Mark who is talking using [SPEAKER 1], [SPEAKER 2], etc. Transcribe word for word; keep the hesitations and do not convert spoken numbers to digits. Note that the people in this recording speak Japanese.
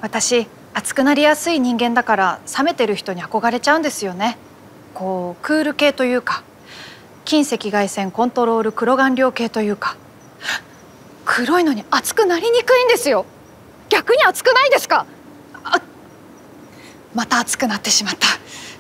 [SPEAKER 1] 私熱くなりやすい人間だから冷めてる人に憧れちゃうんですよね。こうクール系というか、近赤外線コントロール黒顔料系というか。黒いのに熱くなりにくいんですよ。逆に熱くないですか？あ、また熱くなってしまった。